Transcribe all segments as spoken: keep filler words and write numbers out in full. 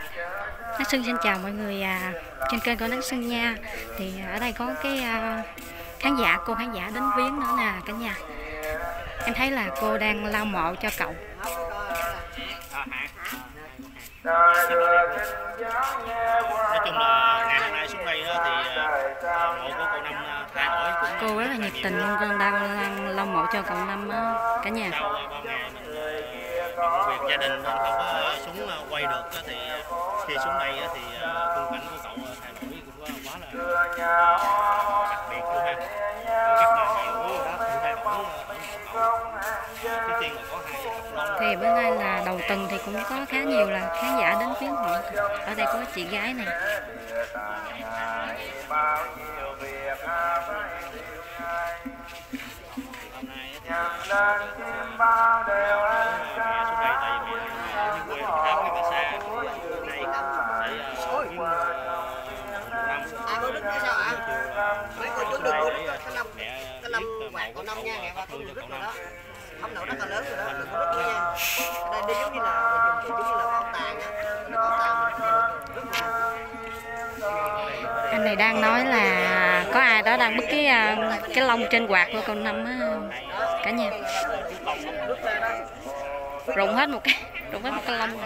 Nát Sương xin chào mọi người à, trên kênh của Nát Sương nha. Thì ở đây có cái à, khán giả, cô khán giả đến viếng nữa nè cả nhà. Em thấy là cô đang lau mộ cho cậu. Nói chung là ngày hôm nay xuống đây thì mộ của cậu Năm thay đổi cũng Cô rất là nhiệt tình luôn, cô đang lau mộ cho cậu Năm á cả nhà. sau bao ngày mình công việc gia đình nên không có xuống quay được, thì khi xuống đây thì khung cảnh của cậu thay đổi cũng quá là đặc biệt luôn ha. Các nhà hiệu đó cũng thay đổi. Trước tiên là có hai cặp lon. Thì bữa nay là đầu tuần thì cũng có khá nhiều là khán giả đến viếng họ. Ở đây có chị gái này. Mấy cô chú đừng có cái lâm cái lâm quạt cậu Năm nha, ngày qua tôi rất rồi đó, ống nổ rất là lớn rồi đó, đừng có rứt nữa nha. Ở đây đây giống như là dùng giống như là bảo tàng á, bảo tàng rất là. Anh này đang nói là có ai đó đang bứt cái cái lông trên quạt của cậu Năm á cả nhà. Rụng hết một cái, rụng hết một cái lông.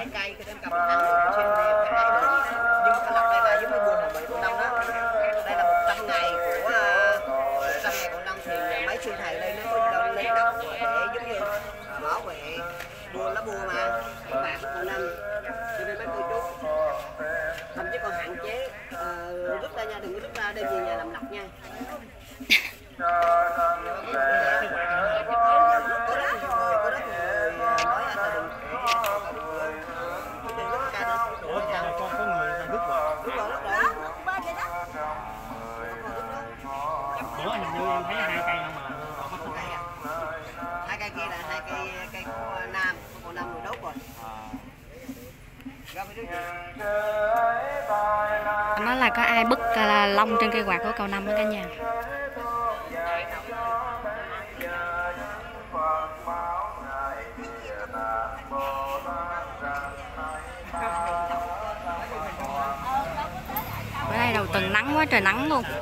Đây là một trăm ngày của một trăm ngày của năm thì mấy sư thầy đây nó có lấy đất để giống như bảo vệ bùa lá bùa mà các bạn của năm, cho nên mấy cô chú thậm chí còn hạn chế uh, rút ra nha, đừng có rút ra đây về nhà làm lọc nha. Hai cây kia là hai cây cây của Nam, của Nam người đốt rồi. Anh nói là có ai bứt uh, lông trên cây quạt của cậu Năm đó cả nhà. Bữa nay đầu tuần nắng quá trời nắng luôn.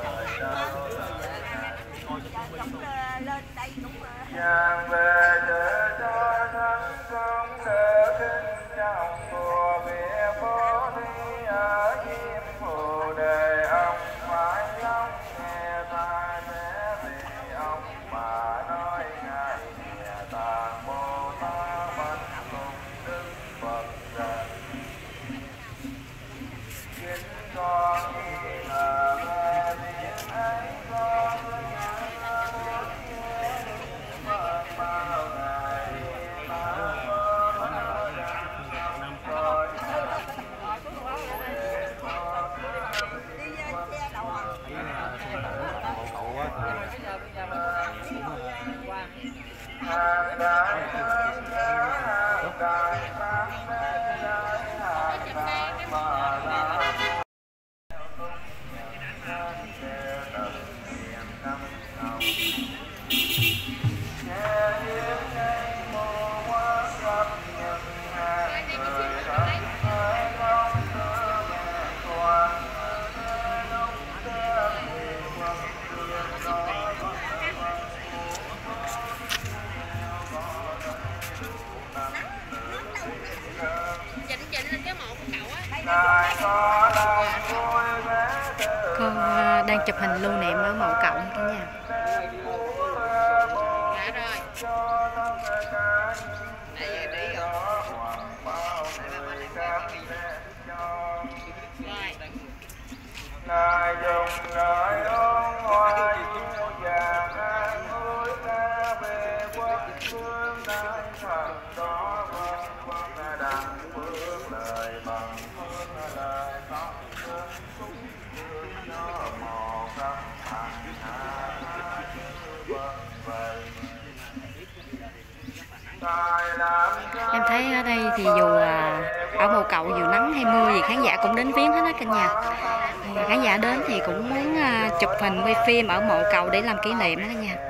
Cô đang chụp hình lưu niệm ở mộ cậu cả nhà. Em thấy ở đây thì dù ở mộ cậu dù nắng hay mưa gì khán giả cũng đến viếng hết đó cả nhà. Khán giả đến thì cũng muốn chụp hình quay phim ở mộ cậu để làm kỷ niệm đó cả nhà.